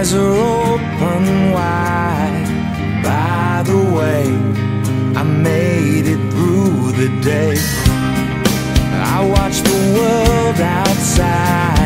eyes are open wide. By the way, I made it through the day. I watched the world outside.